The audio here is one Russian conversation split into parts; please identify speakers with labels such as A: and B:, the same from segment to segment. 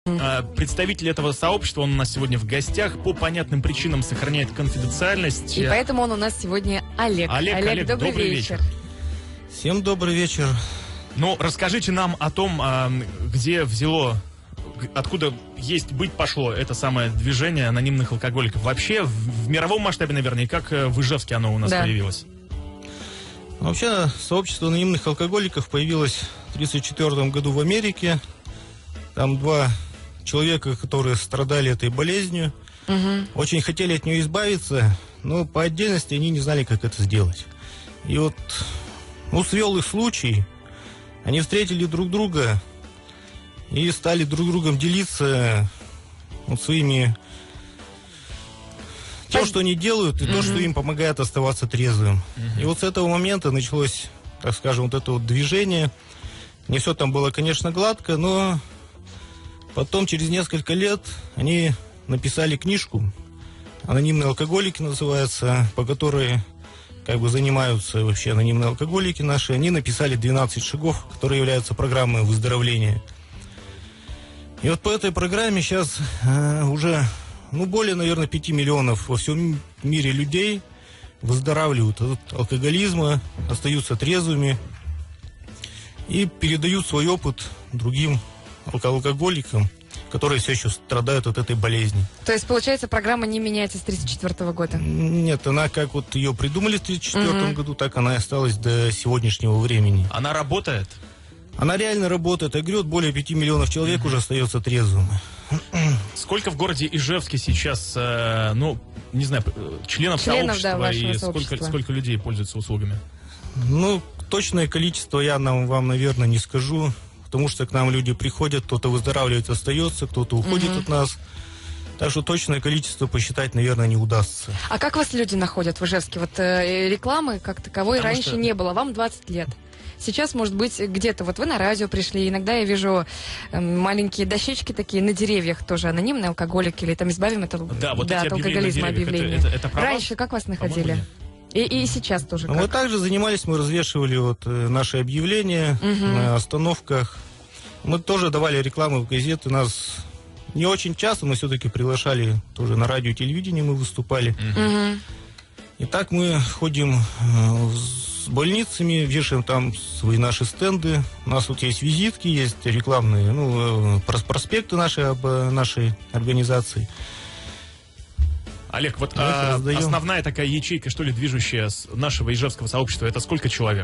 A: Представитель этого сообщества, он у нас сегодня в гостях, по понятным причинам сохраняет конфиденциальность.
B: И поэтому он у нас сегодня Олег.
A: Олег, добрый вечер.
C: Всем добрый вечер.
A: Ну, расскажите нам о том, где взяло, откуда есть быть пошло это самое движение анонимных алкоголиков. Вообще, в мировом масштабе, наверное, и как в Ижевске оно у нас появилось?
C: Вообще, сообщество анонимных алкоголиков появилось в 1934 году в Америке. Там два человека, которые страдали этой болезнью, очень хотели от нее избавиться, но по отдельности они не знали, как это сделать. И вот, свел их случай, они встретили друг друга и стали друг другом делиться своими тем, что они делают, и то, что им помогает оставаться трезвым. И вот с этого момента началось, так скажем, вот это вот движение. Не все там было, конечно, гладко, но потом, через несколько лет, они написали книжку, «Анонимные алкоголики» называется, по которой занимаются вообще анонимные алкоголики наши. Они написали 12 шагов, которые являются программой выздоровления. И вот по этой программе сейчас уже более, наверное, 5 миллионов во всем мире людей выздоравливают от алкоголизма, остаются трезвыми и передают свой опыт другим алкоголикам, которые все еще страдают от этой болезни.
B: То есть, получается, программа не меняется с 1934 года?
C: Нет, она как вот ее придумали в 1934 году, так она и осталась до сегодняшнего времени.
A: Она работает?
C: Она реально работает. Я говорю, более 5 миллионов человек уже остается трезвым.
A: Сколько в городе Ижевске сейчас, не знаю, членов сообщества, и сколько людей пользуются услугами?
C: Точное количество я вам, наверное, не скажу. Потому что к нам люди приходят, кто-то выздоравливает, остается, кто-то уходит от нас. Так что точное количество посчитать, наверное, не удастся.
B: А как вас люди находят в Ижевске? Вот рекламы как таковой раньше не было, вам 20 лет. Сейчас, может быть, где-то, вот вы на радио пришли, иногда я вижу маленькие дощечки такие на деревьях, тоже анонимные алкоголики, или там избавим от алкоголизма объявления.
A: Это
B: раньше как вас находили? И сейчас тоже как?
C: Мы также занимались, мы развешивали наши объявления на остановках. Мы тоже давали рекламу в газеты. Нас не очень часто, но все-таки приглашали тоже на радио и телевидении, мы выступали. И так мы ходим с больницами, вешаем там свои наши стенды. У нас тут есть визитки, есть рекламные, проспекты наши об нашей организации.
A: Олег, вот основная такая ячейка, что ли, движущая нашего ижевского сообщества, это сколько человек?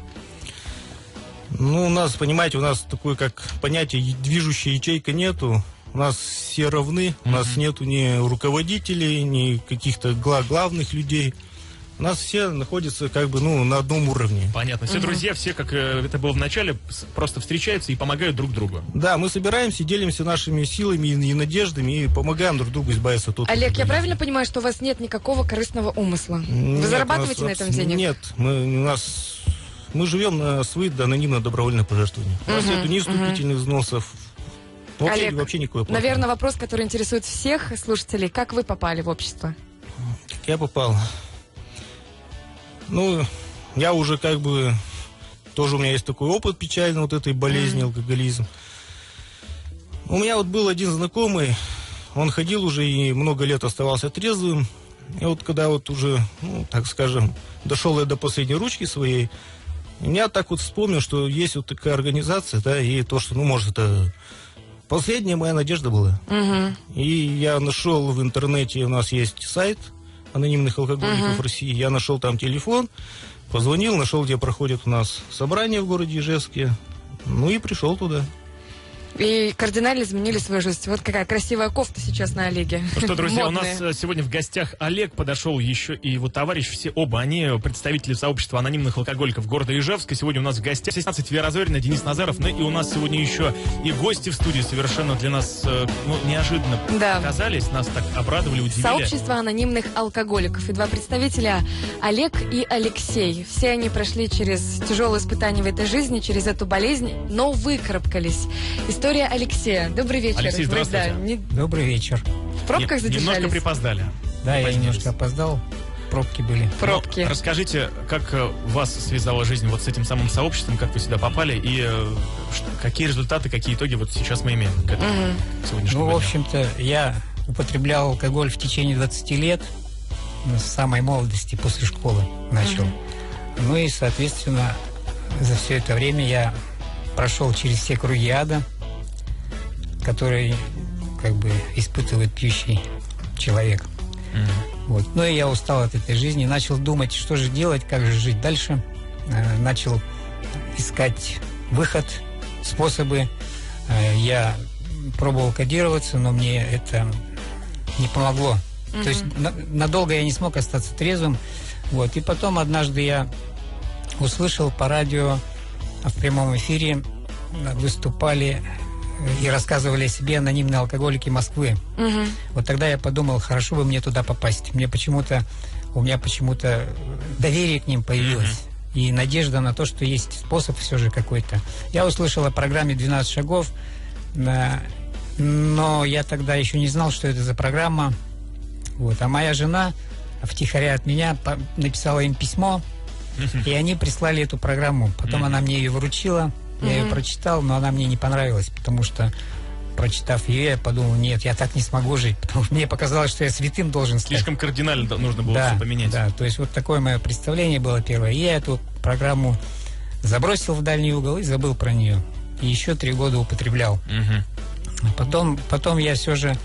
C: У нас, понимаете, у нас такое, как понятие, движущая ячейка нету. У нас все равны, у нас нету ни руководителей, ни каких-то главных людей. У нас все находятся на одном уровне.
A: Понятно. Все друзья, все, как это было в начале, просто встречаются и помогают друг другу.
C: Да, мы собираемся, делимся нашими силами и надеждами и помогаем друг другу избавиться от этого.
B: Олег, я правильно понимаю, что у вас нет никакого корыстного умысла? Вы зарабатываете на этом денег?
C: Нет, мы живем на свои анонимно-добровольные пожертвования. У нас нету ни вступительных взносов. Вообще никакой платы.
B: Наверное, вопрос, который интересует всех слушателей. Как вы попали в общество?
C: Как я попал? Я уже тоже у меня есть такой опыт печальный этой болезни, алкоголизм. У меня был один знакомый, он ходил уже и много лет оставался трезвым. И когда уже, так скажем, дошел я до последней ручки своей, я так вспомнил, что есть такая организация, да, и то, что, может, это последняя моя надежда была. И я нашел в интернете, у нас есть сайт анонимных алкоголиков России. Я нашел там телефон, позвонил, нашел, где проходит у нас собрание в городе Ижевске. И пришел туда.
B: И кардинально изменили свою жизнь. Вот какая красивая кофта сейчас на Олеге.
A: Ну что, друзья, модная. У нас сегодня в гостях Олег, подошел еще и его товарищ, все оба они представители сообщества анонимных алкоголиков города Ижевска. Сегодня у нас в гостях 16 Вера Зорина, Денис Назаров, и у нас сегодня еще и гости в студии совершенно для нас неожиданно оказались, нас так обрадовали, удивили.
B: Сообщество анонимных алкоголиков и два представителя, Олег и Алексей. Все они прошли через тяжелые испытания в этой жизни, через эту болезнь, но выкарабкались. История Алексея. Добрый вечер.
A: Алексей, здравствуйте.
D: Добрый вечер.
B: В пробках задержались?
A: Немножко припоздали.
D: Да, я немножко опоздал. пробки были.
B: Пробки.
A: Ну, расскажите, как вас связала жизнь вот с этим самым сообществом, как вы сюда попали, и какие результаты, какие итоги вот сейчас мы имеем к этому сегодняшнему дню?
D: В общем-то, я употреблял алкоголь в течение 20 лет, с самой молодости, после школы начал. Ну и, соответственно, за все это время я прошел через все круги ада, которые как бы испытывает пьющий человек. Вот. Ну и я устал от этой жизни, начал думать, что же делать, как же жить дальше. Начал искать выход, способы. Я пробовал кодироваться, но мне это не помогло. То есть надолго я не смог остаться трезвым. Вот. И потом однажды я услышал по радио, в прямом эфире выступали и рассказывали о себе анонимные алкоголики Москвы. Вот тогда я подумал, хорошо бы мне туда попасть. У меня почему-то доверие к ним появилось. И надежда на то, что есть способ все же какой-то. Я услышал о программе «12 шагов», но я тогда еще не знал, что это за программа. Вот. А моя жена втихаря от меня написала им письмо, и они прислали эту программу. Потом она мне ее вручила, я ее прочитал, но она мне не понравилась, потому что, прочитав ее, я подумал, нет, я так не смогу жить, потому что мне показалось, что я святым должен стать.
A: Слишком кардинально нужно было все поменять.
D: Да, то есть вот такое мое представление было первое. И я эту программу забросил в дальний угол и забыл про нее. И еще 3 года употреблял. Потом я все же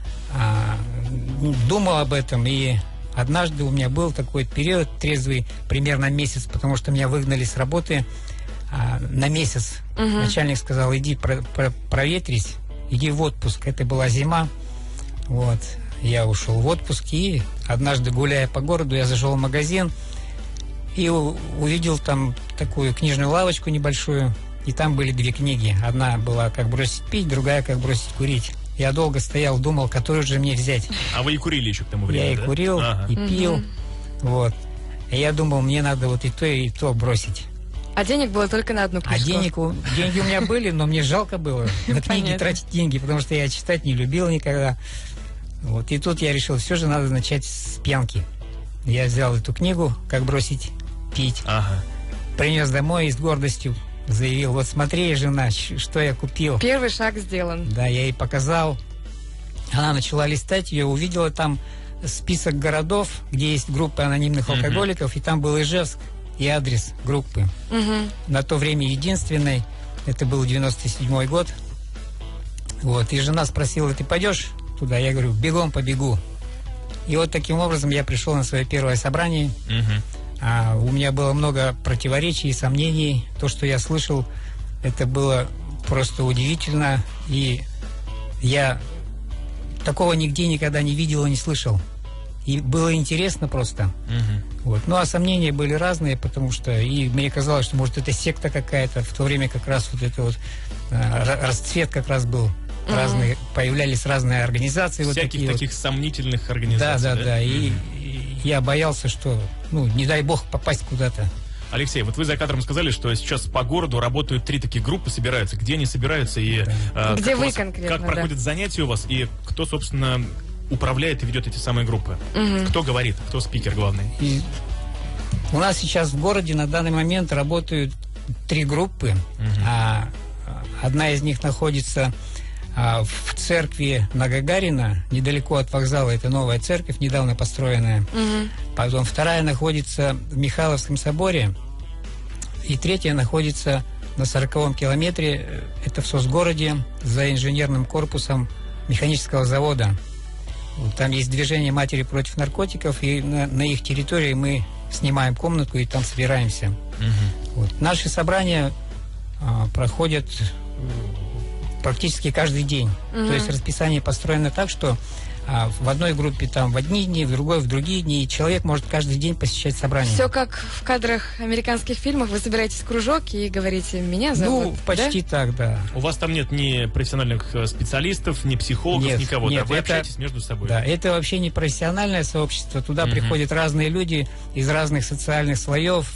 D: думал об этом, и однажды у меня был такой период трезвый, примерно месяц, потому что меня выгнали с работы на месяц. Начальник сказал, иди проветрись, иди в отпуск. Это была зима. Вот. Я ушел в отпуск, и однажды, гуляя по городу, я зашел в магазин и увидел там такую книжную лавочку небольшую, и там были 2 книги. Одна была «Как бросить пить», другая «Как бросить курить». Я долго стоял, думал, которую же мне взять.
A: А вы и курили еще к тому времени,
D: Я и курил, и пил. Вот. И я думал, мне надо вот и то бросить.
B: А денег было только на одну книжку?
D: Деньги у меня были, но мне жалко было на книги тратить деньги, потому что я читать не любил никогда. Вот. И тут я решил, все же надо начать с пьянки. Я взял эту книгу «Как бросить пить». Принес домой и с гордостью заявил, вот смотри, жена, что я купил.
B: Первый шаг сделан.
D: Да, я ей показал. Она начала листать ее, увидела там список городов, где есть группы анонимных алкоголиков, и там был Ижевск и адрес группы. На то время единственной, это был 97-й год. Вот, и жена спросила, ты пойдешь туда? Я говорю, бегом побегу. И вот таким образом я пришел на свое первое собрание. У меня было много противоречий и сомнений. То, что я слышал, это было просто удивительно. И я такого нигде никогда не видел и не слышал. И было интересно просто. Вот. Ну, а сомнения были разные, потому что и мне казалось, что, может, это секта какая-то. В то время как раз вот это вот расцвет как раз был. Разные, появлялись разные организации.
A: Всяких
D: вот
A: таких сомнительных организаций.
D: Да. И я боялся, что, не дай бог, попасть куда-то.
A: Алексей, вот вы за кадром сказали, что сейчас по городу работают 3 такие группы, собираются. Где они собираются? И
B: где вы конкретно?
A: Как проходят занятия у вас? И кто, собственно, управляет и ведет эти самые группы? Кто говорит? Кто спикер главный?
D: И у нас сейчас в городе на данный момент работают 3 группы. Одна из них находится в церкви на Гагарина, недалеко от вокзала. Это новая церковь, недавно построенная. Потом вторая находится в Михайловском соборе. И третья находится на 40-м километре. Это в Сосгороде, за инженерным корпусом механического завода. Вот, там есть движение «Матери против наркотиков», и на их территории мы снимаем комнатку и там собираемся. Вот. Наши собрания проходят практически каждый день. То есть расписание построено так, что в одной группе там в одни дни, в другой в другие дни, и человек может каждый день посещать собрание.
B: Все как в кадрах американских фильмов. Вы собираетесь в кружок и говорите, меня зовут.
D: Почти так, да.
A: У вас там нет ни профессиональных специалистов, ни психологов, никого.
D: Нет,
A: вы общаетесь между собой.
D: Да, это вообще не профессиональное сообщество. Туда приходят разные люди из разных социальных слоев,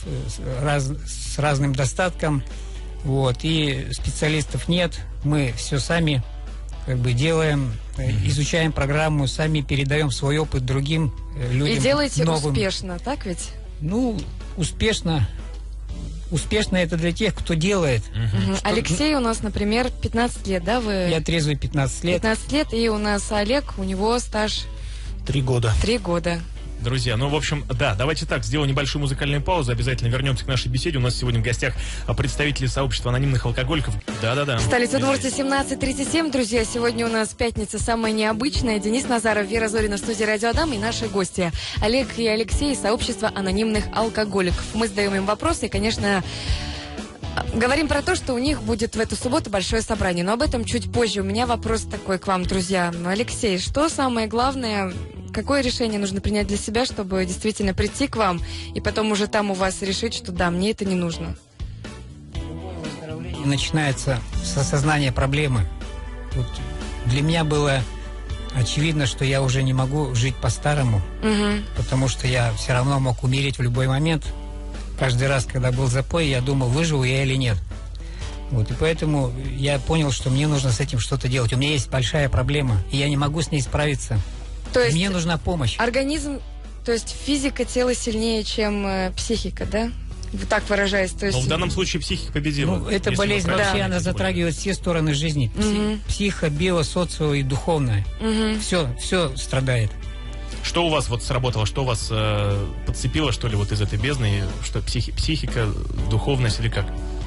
D: с разным достатком. Вот, и специалистов нет. Мы все сами как бы делаем, изучаем программу, сами передаем свой опыт другим людям.
B: И делаете
D: новым.
B: Успешно, так ведь?
D: Ну, успешно. Успешно это для тех, кто делает.
B: Что... Алексей у нас, например, 15 лет, да? Вы...
D: Я трезвый 15 лет.
B: 15 лет, и у нас Олег, у него стаж...
C: 3 года.
B: 3 года.
A: Друзья, ну, в общем, да, давайте так, сделаем небольшую музыкальную паузу, обязательно вернемся к нашей беседе. У нас сегодня в гостях представители сообщества анонимных алкоголиков. Да-да-да.
B: Столица Удмуртии, 17:37, друзья. Сегодня у нас пятница самая необычная. Денис Назаров, Вера Зорина в студии «Радио Адам» и наши гости Олег и Алексей, сообщество анонимных алкоголиков. Мы задаем им вопросы и, конечно, говорим про то, что у них будет в эту субботу большое собрание. Но об этом чуть позже. У меня вопрос такой к вам, друзья. Алексей, что самое главное... Какое решение нужно принять для себя, чтобы действительно прийти к вам и потом уже там у вас решить, что да, мне это не нужно?
D: Выздоровление начинается с осознания проблемы. Вот для меня было очевидно, что я уже не могу жить по-старому, потому что я все равно мог умереть в любой момент. Каждый раз, когда был запой, я думал, выживу я или нет. Вот, и поэтому я понял, что мне нужно с этим что-то делать. У меня есть большая проблема, и я не могу с ней справиться.
B: То есть
D: мне нужна помощь.
B: Организм, то есть физика тела сильнее, чем психика, да? Вот так выражаясь. То есть...
A: Но в данном случае психика победила.
D: Ну, эта болезнь вообще, она затрагивает все стороны жизни. Психо, био, социо и духовное. Все страдает.
A: Что у вас вот сработало? Что у вас подцепило, что ли, вот из этой бездны? Что психика, духовность или как?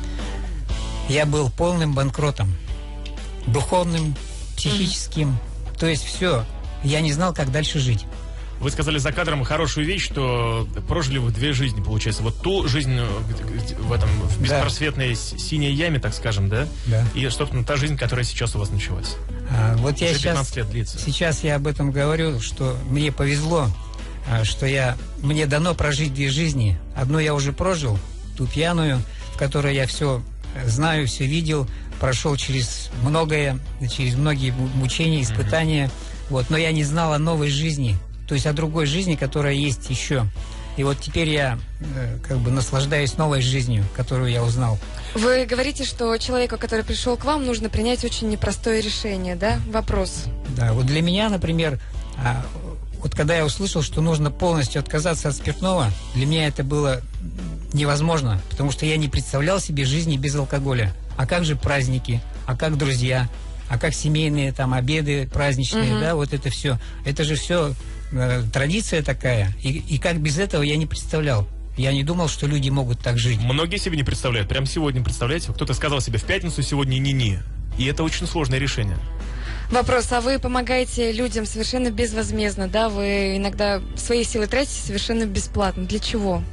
D: Я был полным банкротом. Духовным, психическим. То есть все. Я не знал, как дальше жить.
A: Вы сказали за кадром хорошую вещь, что прожили вы 2 жизни, получается. Вот ту жизнь в беспросветной синей яме, так скажем, да?
D: Да.
A: И, собственно, та жизнь, которая сейчас у вас началась.
D: Вот я
A: 15 лет длится.
D: Сейчас я об этом говорю, что мне повезло, что мне дано прожить 2 жизни. Одну я уже прожил, ту пьяную, в которой я все знаю, все видел, прошел через многие мучения, испытания. Вот, но я не знал о новой жизни, то есть о другой жизни, которая есть еще. И вот теперь я как бы наслаждаюсь новой жизнью, которую я узнал.
B: Вы говорите, что человеку, который пришел к вам, нужно принять очень непростое решение, да? Вопрос.
D: Да, вот для меня, например, вот когда я услышал, что нужно полностью отказаться от спиртного, для меня это было невозможно, потому что я не представлял себе жизни без алкоголя. А как же праздники, а как друзья, а как семейные там обеды праздничные, да, вот это все. Это же все традиция такая. И как без этого я не представлял. Я не думал, что люди могут так жить.
A: Многие себе не представляют. Прямо сегодня, представляете, кто-то сказал себе в пятницу, сегодня ни-ни. И это очень сложное решение.
B: Вопрос, а вы помогаете людям совершенно безвозмездно, да? Вы иногда свои силы тратите совершенно бесплатно. Для чего?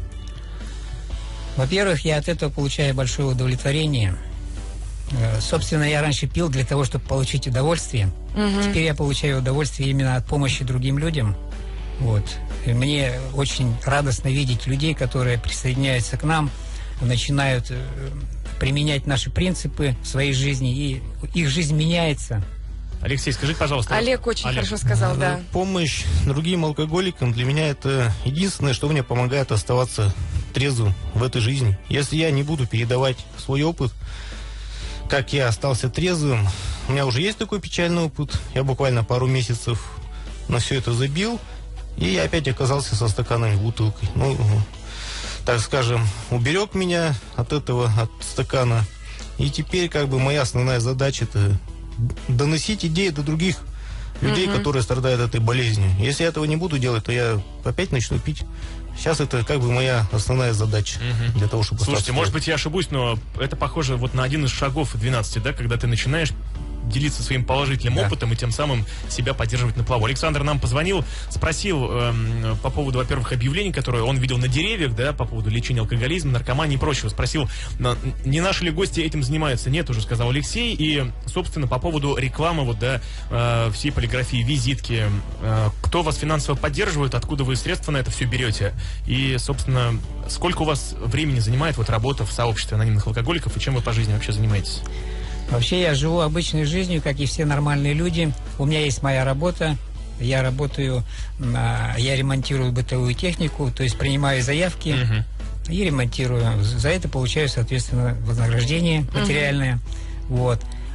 D: Во-первых, я от этого получаю большое удовлетворение. Собственно, я раньше пил для того, чтобы получить удовольствие. Теперь я получаю удовольствие именно от помощи другим людям. Вот. И мне очень радостно видеть людей, которые присоединяются к нам, начинают применять наши принципы в своей жизни, и их жизнь меняется.
A: Алексей, скажите, пожалуйста.
B: Олег очень хорошо сказал, да.
C: Помощь другим алкоголикам для меня это единственное, что мне помогает оставаться трезвым в этой жизни. Если я не буду передавать свой опыт, как я остался трезвым, у меня уже есть такой печальный опыт. Я буквально пару месяцев на все это забил, и я опять оказался со стаканами, бутылкой. Ну, так скажем, уберег меня от этого, от стакана. И теперь как бы моя основная задача это доносить идеи до других людей, которые страдают этой болезнью. Если я этого не буду делать, то я опять начну пить. Сейчас это как бы моя основная задача для того, чтобы...
A: Слушайте, может быть, я ошибусь, но это похоже вот на один из шагов 12, да, когда ты начинаешь делиться своим положительным опытом и тем самым себя поддерживать на плаву. Александр нам позвонил, спросил по поводу, во-первых, объявлений, которые он видел на деревьях, да, по поводу лечения алкоголизма, наркомании и прочего. Спросил, не наши ли гости этим занимаются? Нет, уже сказал Алексей. И, собственно, по поводу рекламы, вот, да, всей полиграфии, визитки. Кто вас финансово поддерживает, откуда вы средства на это все берете? И, собственно, сколько у вас времени занимает вот работа в сообществе анонимных алкоголиков и чем вы по жизни вообще занимаетесь?
D: Вообще я живу обычной жизнью, как и все нормальные люди. У меня есть моя работа. Я работаю, я ремонтирую бытовую технику, то есть принимаю заявки и ремонтирую. За это получаю, соответственно, вознаграждение материальное. Вот.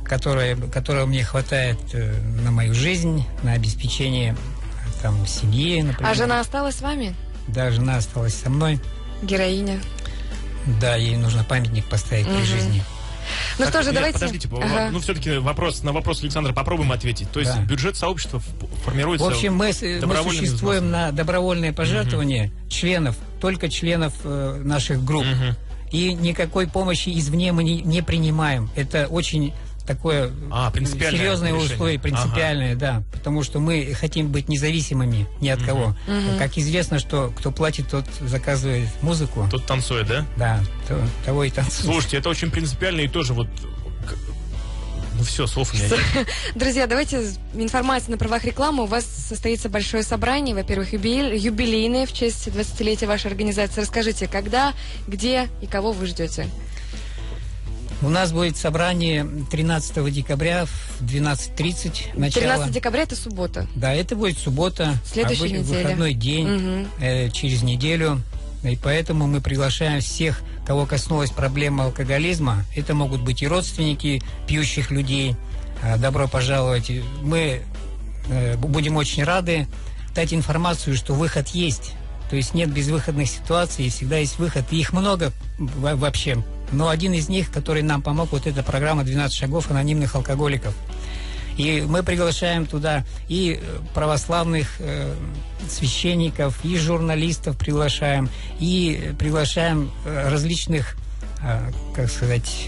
D: которого мне хватает на мою жизнь, на обеспечение там семьи, например.
B: А жена осталась с вами?
D: Да, жена осталась со мной.
B: Героиня.
D: Да, ей нужно памятник поставить при жизни.
B: Ну что же, давайте...
A: Подождите, ну все-таки на вопрос Александра попробуем ответить. То есть бюджет сообщества формируется...
D: В общем, мы существуем на добровольное пожертвование членов, только членов наших групп. И никакой помощи извне мы не принимаем. Это очень такое серьезное условие, принципиальное, да. Потому что мы хотим быть независимыми ни от кого. Как известно, что кто платит, тот заказывает музыку.
A: Тот танцует, да?
D: Да, того и танцует.
A: Слушайте, это очень принципиально и тоже вот... Ну все, слов у меня нет.
B: Друзья, давайте информация на правах рекламы. У вас состоится большое собрание, во-первых, юбилейное в честь 20-летия вашей организации. Расскажите, когда, где и кого вы ждете?
D: У нас будет собрание 13 декабря в 12:30 начало.
B: 13 декабря это суббота.
D: Да, это будет суббота.
B: Следующая неделя.
D: Выходной день через неделю. И поэтому мы приглашаем всех, кого коснулась проблема алкоголизма. Это могут быть и родственники пьющих людей. Добро пожаловать. Мы будем очень рады дать информацию, что выход есть. То есть нет безвыходных ситуаций, всегда есть выход. И их много вообще. Но один из них, который нам помог, вот эта программа «12 шагов анонимных алкоголиков». И мы приглашаем туда и православных священников, и журналистов приглашаем, и приглашаем различных, как сказать,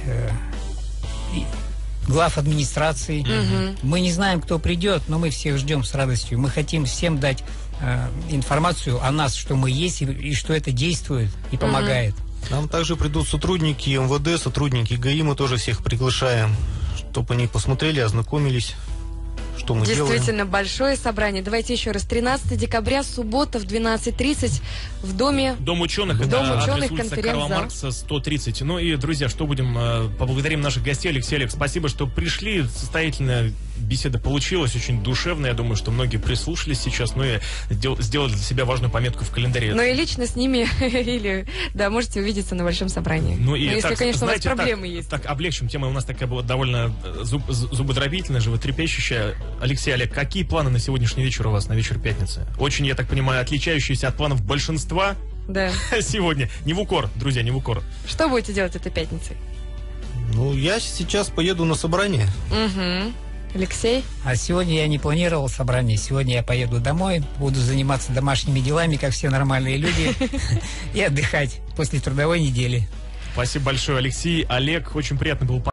D: глав администрации. Мы не знаем, кто придет, но мы всех ждем с радостью. Мы хотим всем дать информацию о нас, что мы есть, и что это действует и помогает.
C: Нам также придут сотрудники МВД, сотрудники ГАИ, мы тоже всех приглашаем, чтобы они посмотрели, ознакомились, что мы делаем.
B: Действительно, большое собрание. Давайте еще раз. 13 декабря, суббота в 12:30 в доме...
A: Дом ученых.
B: Дом ученых,
A: улица
B: конференц-зал.
A: Карла Маркса, 130. Ну и, друзья, что будем... Поблагодарим наших гостей. Алексей, Олег, спасибо, что пришли. Состоятельная беседа получилась, очень душевная. Я думаю, что многие прислушались сейчас, ну и сделали для себя важную пометку в календаре.
B: Ну и лично с ними, или, да, можете увидеться на большом собрании.
A: Ну, и
B: если,
A: так,
B: конечно,
A: знаете,
B: у вас проблемы есть.
A: Так, облегчим. Тема у нас такая была довольно зубодробительная, животрепещущая. Алексей, Олег, какие планы на сегодняшний вечер у вас, на вечер пятницы? Очень, я так понимаю, отличающиеся от планов большинства сегодня. Не в укор, друзья, не в укор.
B: Что будете делать этой пятницей?
C: Ну, я сейчас поеду на собрание.
B: Алексей?
D: А сегодня я не планировал собрание. Сегодня я поеду домой, буду заниматься домашними делами, как все нормальные люди, и отдыхать после трудовой недели.
A: Спасибо большое, Алексей. Олег, очень приятно было